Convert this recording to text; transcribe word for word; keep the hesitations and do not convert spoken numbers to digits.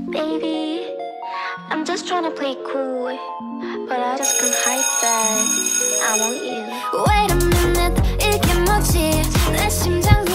Baby, I'm just trying to play cool, but I just can't hide that I want you. Wait a minute, 이게 뭐지? 내 심장